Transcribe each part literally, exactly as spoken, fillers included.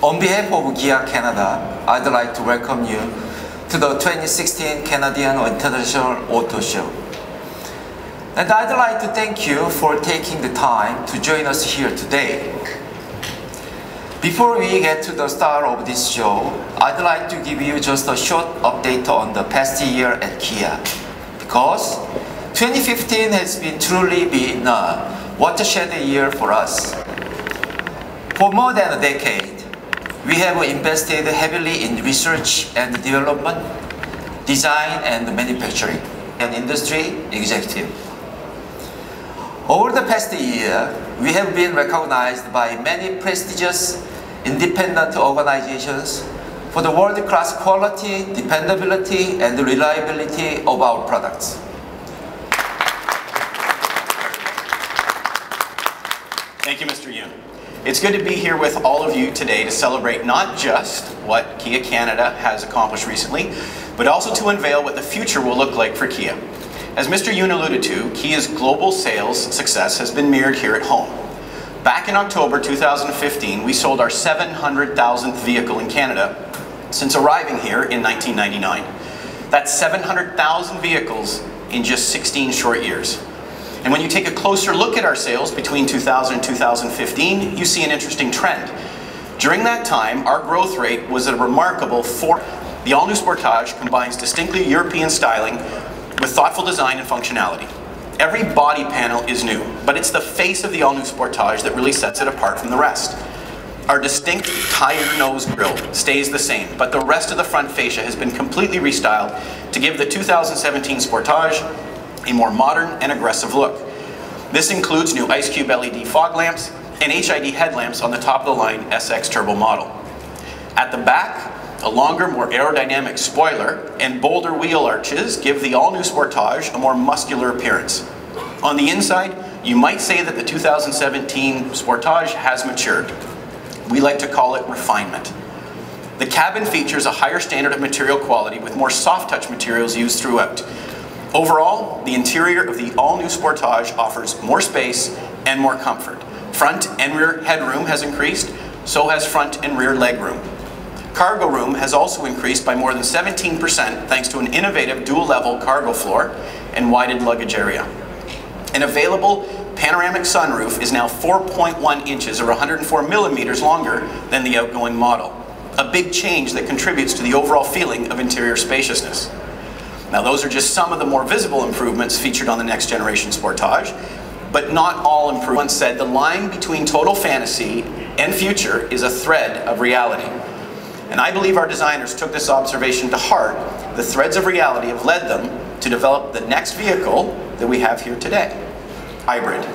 On behalf of Kia Canada, I'd like to welcome you to the twenty sixteen Canadian International Auto Show. And I'd like to thank you for taking the time to join us here today. Before we get to the start of this show, I'd like to give you just a short update on the past year at Kia. Because twenty fifteen has been truly been a watershed year for us. For more than a decade, we have invested heavily in research and development, design and manufacturing, and industry executive. Over the past year, we have been recognized by many prestigious independent organizations for the world-class quality, dependability, and reliability of our products. Thank you, Mister Yoon. It's good to be here with all of you today to celebrate not just what Kia Canada has accomplished recently, but also to unveil what the future will look like for Kia. As Mister Yoon alluded to, Kia's global sales success has been mirrored here at home. Back in October two thousand fifteen, we sold our seven hundred thousandth vehicle in Canada since arriving here in nineteen ninety-nine. That's seven hundred thousand vehicles in just sixteen short years. And when you take a closer look at our sales between two thousand and two thousand fifteen, you see an interesting trend. During that time, our growth rate was a remarkable four. The all-new Sportage combines distinctly European styling with thoughtful design and functionality. Every body panel is new, but it's the face of the all-new Sportage that really sets it apart from the rest. Our distinct tighter nose grille stays the same, but the rest of the front fascia has been completely restyled to give the two thousand seventeen Sportage a more modern and aggressive look. This includes new Ice Cube L E D fog lamps and H I D headlamps on the top of the line S X Turbo model. At the back, a longer, more aerodynamic spoiler and bolder wheel arches give the all-new Sportage a more muscular appearance. On the inside, you might say that the two thousand seventeen Sportage has matured. We like to call it refinement. The cabin features a higher standard of material quality with more soft touch materials used throughout. Overall, the interior of the all-new Sportage offers more space and more comfort. Front and rear headroom has increased, so has front and rear legroom. Cargo room has also increased by more than seventeen percent thanks to an innovative dual-level cargo floor and widened luggage area. An available panoramic sunroof is now four point one inches or one hundred four millimeters longer than the outgoing model. A big change that contributes to the overall feeling of interior spaciousness. Now those are just some of the more visible improvements featured on the next generation Sportage, but not all improvements. Said the line between total fantasy and future is a thread of reality. And I believe our designers took this observation to heart. The threads of reality have led them to develop the next vehicle that we have here today, hybrid.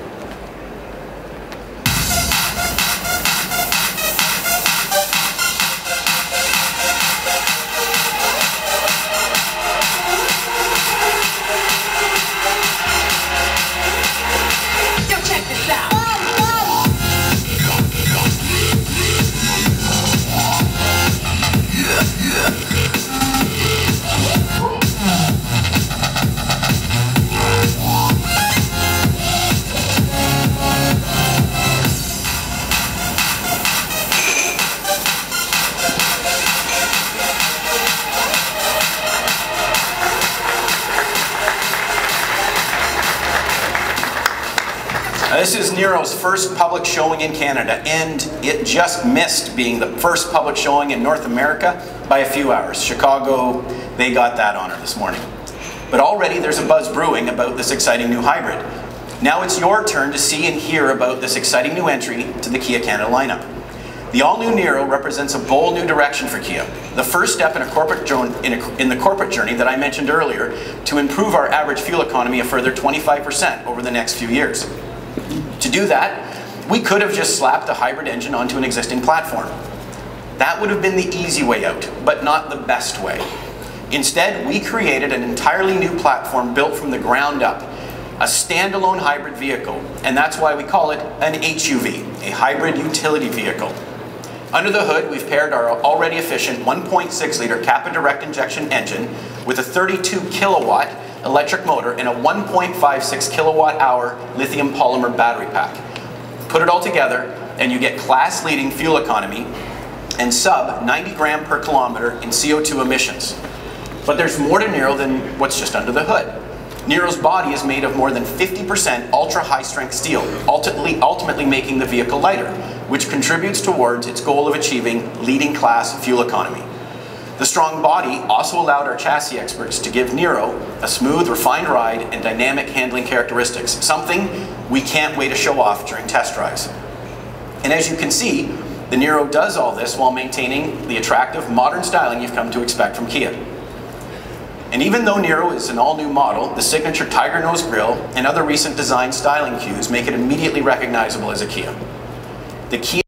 This is Niro's first public showing in Canada, and it just missed being the first public showing in North America by a few hours. Chicago, they got that honor this morning. But already there's a buzz brewing about this exciting new hybrid. Now it's your turn to see and hear about this exciting new entry to the Kia Canada lineup. The all-new Niro represents a bold new direction for Kia, the first step in, a corporate in, a, in the corporate journey that I mentioned earlier to improve our average fuel economy a further twenty-five percent over the next few years. To do that, we could have just slapped a hybrid engine onto an existing platform. That would have been the easy way out, but not the best way. Instead, we created an entirely new platform built from the ground up, a standalone hybrid vehicle, and that's why we call it an H U V, a hybrid utility vehicle. Under the hood, we've paired our already efficient one point six liter Kappa direct injection engine with a thirty-two kilowatt electric motor and a one point five six kilowatt hour lithium polymer battery pack. Put it all together and you get class-leading fuel economy and sub ninety gram per kilometer in C O two emissions. But there's more to Niro than what's just under the hood. Niro's body is made of more than fifty percent ultra high strength steel, ultimately, ultimately making the vehicle lighter, which contributes towards its goal of achieving leading class fuel economy. The strong body also allowed our chassis experts to give Niro a smooth, refined ride and dynamic handling characteristics, something we can't wait to show off during test drives. And as you can see, the Niro does all this while maintaining the attractive modern styling you've come to expect from Kia. And even though Niro is an all-new model, the signature tiger nose grille and other recent design styling cues make it immediately recognizable as a Kia. The Kia